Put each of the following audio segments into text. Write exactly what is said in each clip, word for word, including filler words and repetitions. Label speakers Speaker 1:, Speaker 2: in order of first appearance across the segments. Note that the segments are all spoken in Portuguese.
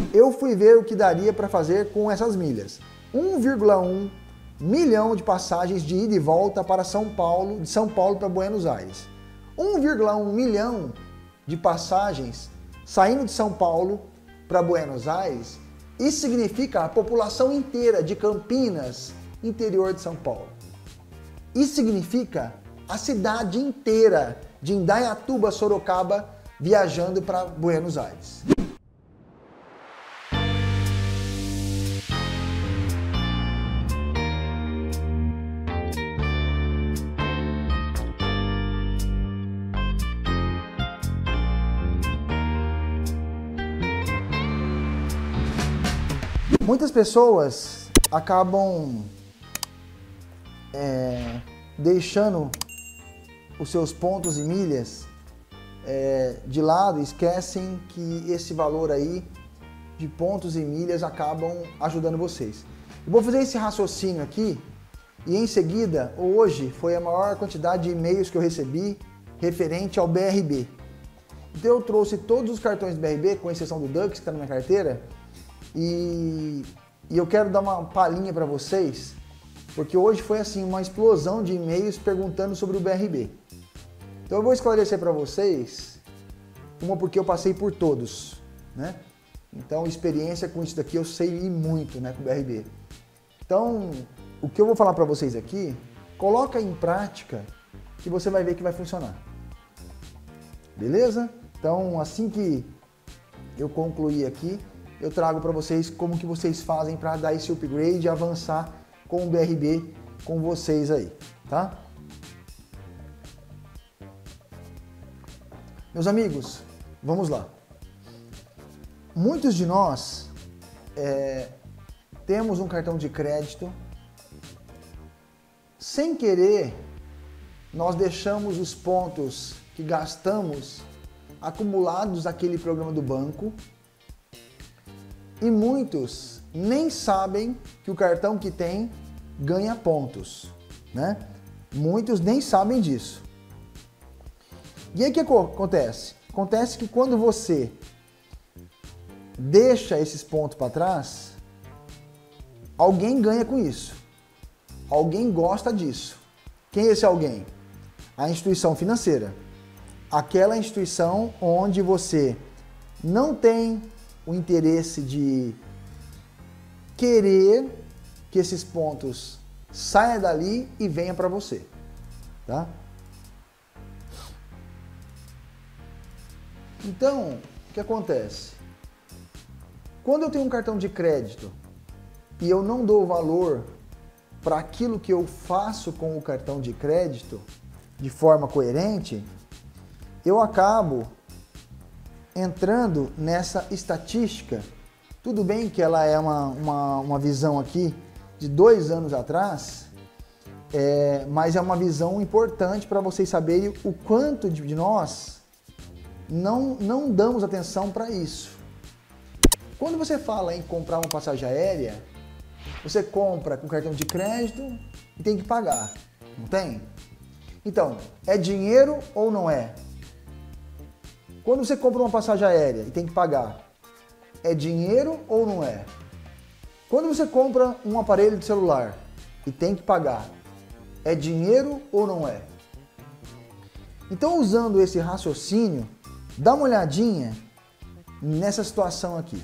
Speaker 1: eu fui ver o que daria para fazer com essas milhas. um vírgula um milhão de passagens de ida e volta para São Paulo, de São Paulo para Buenos Aires. um vírgula um milhão de passagens saindo de São Paulo para Buenos Aires. Isso significa a população inteira de Campinas, interior de São Paulo. Isso significa a cidade inteira de Indaiatuba, Sorocaba, viajando para Buenos Aires. Muitas pessoas acabam é, deixando os seus pontos e milhas é, de lado e esquecem que esse valor aí de pontos e milhas acabam ajudando vocês. Eu vou fazer esse raciocínio aqui e em seguida, hoje foi a maior quantidade de e-mails que eu recebi referente ao B R B. Então eu trouxe todos os cartões do B R B, com exceção do Dux que está na minha carteira, E, e eu quero dar uma palhinha para vocês, porque hoje foi assim uma explosão de e-mails perguntando sobre o B R B. Então eu vou esclarecer para vocês, uma porque eu passei por todos, né? Então experiência com isso daqui eu sei ir muito, né, com o B R B. Então o que eu vou falar para vocês aqui, coloca em prática que você vai ver que vai funcionar. Beleza? Então assim que eu concluir aqui, eu trago para vocês como que vocês fazem para dar esse upgrade e avançar com o B R B com vocês aí, tá? Meus amigos, vamos lá. Muitos de nós é, temos um cartão de crédito, sem querer, nós deixamos os pontos que gastamos acumulados naquele programa do banco. E muitos nem sabem que o cartão que tem ganha pontos, né? Muitos nem sabem disso. E aí o que acontece? Acontece que quando você deixa esses pontos para trás, alguém ganha com isso. Alguém gosta disso. Quem é esse alguém? A instituição financeira. Aquela instituição onde você não tem o interesse de querer que esses pontos saiam dali e venham para você, tá? Então, o que acontece? Quando eu tenho um cartão de crédito e eu não dou valor para aquilo que eu faço com o cartão de crédito de forma coerente, eu acabo entrando nessa estatística. Tudo bem que ela é uma, uma, uma visão aqui de dois anos atrás, é, mas é uma visão importante para vocês saberem o quanto de nós não, não damos atenção para isso. Quando você fala em comprar uma passagem aérea, você compra com cartão de crédito e tem que pagar, não tem? Então, é dinheiro ou não é? Quando você compra uma passagem aérea e tem que pagar, é dinheiro ou não é? Quando você compra um aparelho de celular e tem que pagar, é dinheiro ou não é? Então, usando esse raciocínio, dá uma olhadinha nessa situação aqui.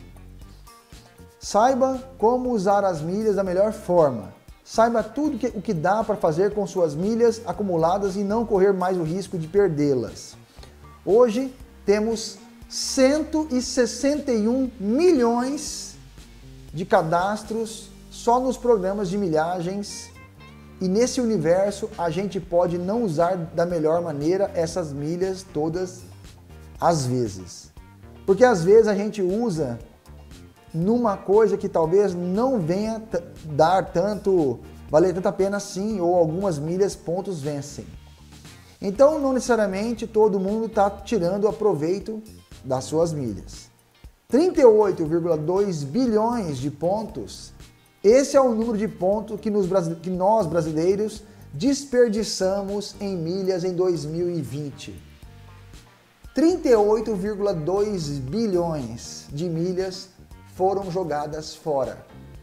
Speaker 1: Saiba como usar as milhas da melhor forma. Saiba tudo que, o que dá para fazer com suas milhas acumuladas e não correr mais o risco de perdê-las. Hoje, temos cento e sessenta e um milhões de cadastros só nos programas de milhagens e nesse universo a gente pode não usar da melhor maneira essas milhas todas às vezes. Porque às vezes a gente usa numa coisa que talvez não venha dar tanto, valer tanta pena assim, ou algumas milhas pontos vencem. Então, não necessariamente todo mundo está tirando aproveito das suas milhas. trinta e oito vírgula dois bilhões de pontos, esse é o número de pontos que, nos, que nós brasileiros desperdiçamos em milhas em dois mil e vinte. trinta e oito vírgula dois bilhões de milhas foram jogadas fora.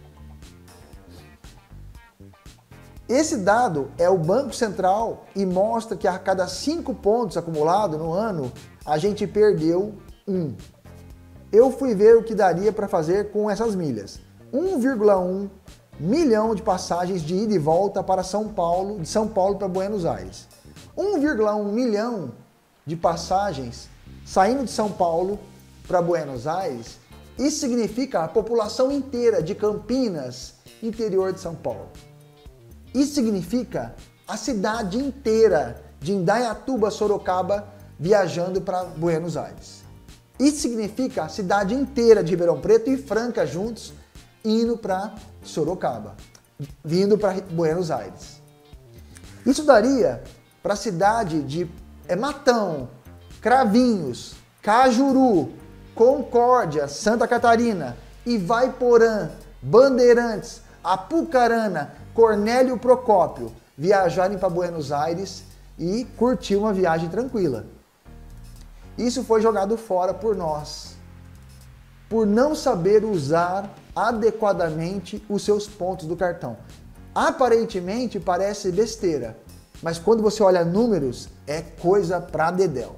Speaker 1: Esse dado é o Banco Central e mostra que a cada cinco pontos acumulados no ano, a gente perdeu um. Eu fui ver o que daria para fazer com essas milhas. um vírgula um milhão de passagens de ida e volta para São Paulo, de São Paulo para Buenos Aires. um vírgula um milhão de passagens saindo de São Paulo para Buenos Aires, isso significa a população inteira de Campinas, interior de São Paulo. Isso significa a cidade inteira de Indaiatuba, Sorocaba, viajando para Buenos Aires. Isso significa a cidade inteira de Ribeirão Preto e Franca juntos, indo para Sorocaba, vindo para Buenos Aires. Isso daria para a cidade de é, Matão, Cravinhos, Cajuru, Concórdia, Santa Catarina, Ivaiporã, Bandeirantes, Apucarana, Cornélio Procópio viajarem para Buenos Aires e curtir uma viagem tranquila. Isso foi jogado fora por nós, por não saber usar adequadamente os seus pontos do cartão. Aparentemente parece besteira, mas quando você olha números, é coisa pra dedéu.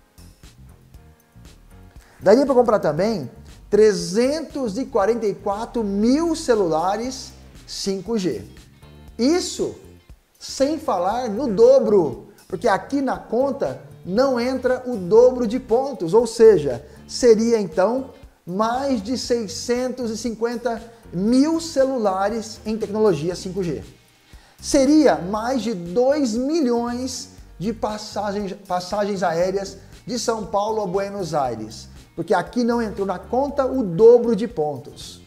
Speaker 1: Daria para comprar também trezentos e quarenta e quatro mil celulares cinco G. Isso sem falar no dobro, porque aqui na conta não entra o dobro de pontos, ou seja, seria então mais de seiscentos e cinquenta mil celulares em tecnologia cinco G. Seria mais de dois milhões de passagens, passagens aéreas de São Paulo a Buenos Aires, porque aqui não entrou na conta o dobro de pontos.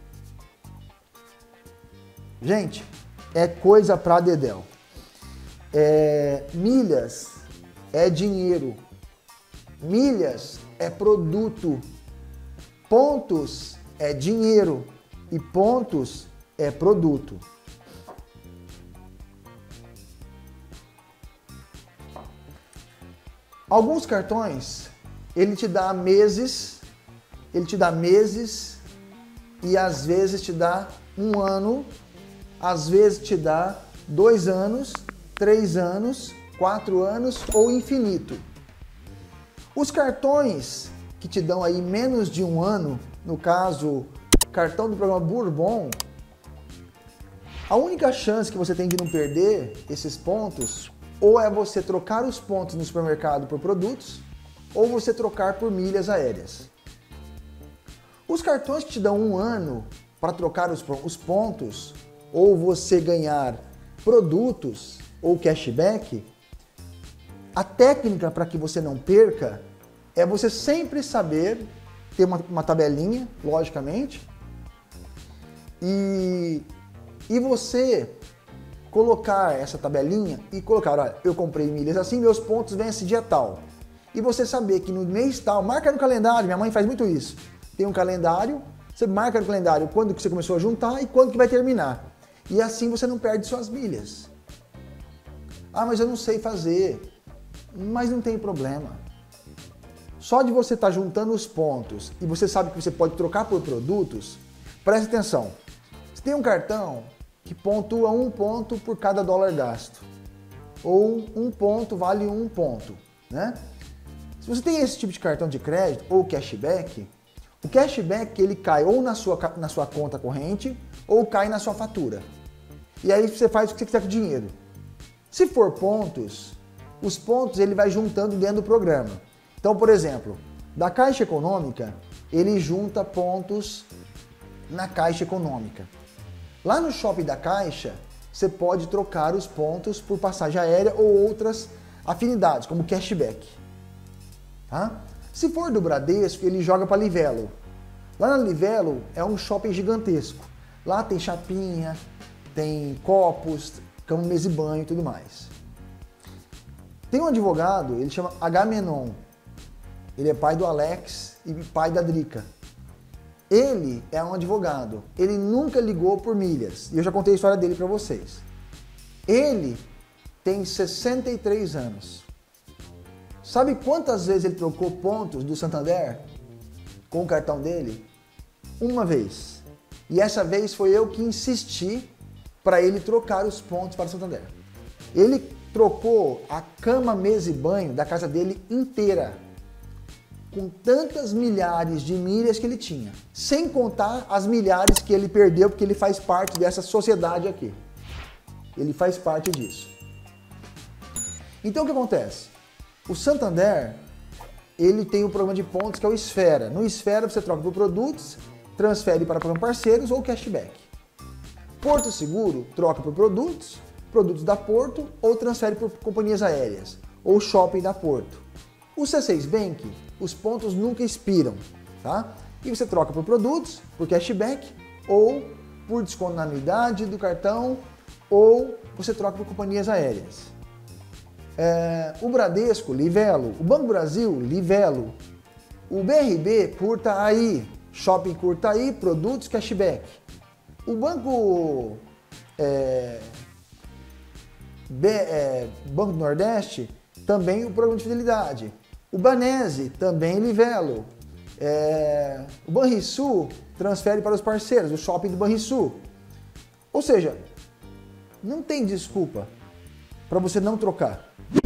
Speaker 1: Gente, é coisa pra dedéu. É, milhas é dinheiro, milhas é produto, pontos é dinheiro e pontos é produto. Alguns cartões, ele te dá meses, ele te dá meses e às vezes te dá um ano, às vezes te dá dois anos, três anos, quatro anos ou infinito. Os cartões que te dão aí menos de um ano, no caso, cartão do programa Bourbon, a única chance que você tem de não perder esses pontos, ou é você trocar os pontos no supermercado por produtos, ou você trocar por milhas aéreas. Os cartões que te dão um ano para trocar os, os pontos, ou você ganhar produtos ou cashback, a técnica para que você não perca é você sempre saber ter uma, uma tabelinha, logicamente, e, e você colocar essa tabelinha e colocar, olha, eu comprei milhas assim, meus pontos vêm esse dia tal. E você saber que no mês tal, marca no calendário, minha mãe faz muito isso. Tem um calendário, você marca no calendário quando que você começou a juntar e quando que vai terminar. E assim você não perde suas milhas. Ah, mas eu não sei fazer. Mas não tem problema. Só de você estar juntando os pontos e você sabe que você pode trocar por produtos, preste atenção. Você tem um cartão que pontua um ponto por cada dólar gasto. Ou um ponto vale um ponto, né? Se você tem esse tipo de cartão de crédito ou cashback, o cashback ele cai ou na sua, na sua conta corrente ou cai na sua fatura. E aí você faz o que você quiser com o dinheiro. Se for pontos, os pontos ele vai juntando dentro do programa. Então, por exemplo, da Caixa Econômica, ele junta pontos na Caixa Econômica. Lá no shopping da Caixa, você pode trocar os pontos por passagem aérea ou outras afinidades, como cashback. Tá? Se for do Bradesco, ele joga para Livelo. Lá na Livelo é um shopping gigantesco. Lá tem chapinha, tem copos, cama, mesa e banho e tudo mais. Tem um advogado, ele chama Agamenon. Ele é pai do Alex e pai da Drica. Ele é um advogado. Ele nunca ligou por milhas. E eu já contei a história dele para vocês. Ele tem sessenta e três anos. Sabe quantas vezes ele trocou pontos do Santander com o cartão dele? uma vez. E essa vez foi eu que insisti para ele trocar os pontos para o Santander. Ele trocou a cama, mesa e banho da casa dele inteira, com tantas milhares de milhas que ele tinha, sem contar as milhares que ele perdeu porque ele faz parte dessa sociedade aqui. Ele faz parte disso. Então o que acontece? O Santander, ele tem um programa de pontos que é o Esfera. No Esfera você troca por produtos, transfere para programa parceiros ou cashback. Porto Seguro troca por produtos, produtos da Porto ou transfere por companhias aéreas ou shopping da Porto. O C seis Bank, os pontos nunca expiram, tá? E você troca por produtos, por cashback ou por desconto na anuidade do cartão ou você troca por companhias aéreas. É, o Bradesco, Livelo. O Banco Brasil, Livelo. O B R B, curta aí. Shopping, curta aí. Produtos, cashback. O Banco, é, B, é, Banco do Nordeste, também o programa de fidelidade. O Banese, também Livelo. É, o Banrisul transfere para os parceiros, o shopping do Banrisul. Ou seja, não tem desculpa para você não trocar.